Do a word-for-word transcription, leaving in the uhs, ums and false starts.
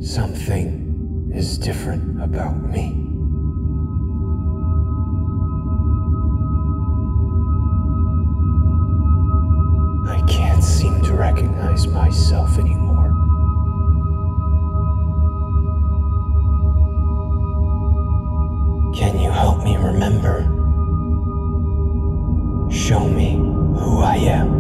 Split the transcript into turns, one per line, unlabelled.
Something is different about me. I can't seem to recognize myself anymore. Can you help me remember? Show me who I am.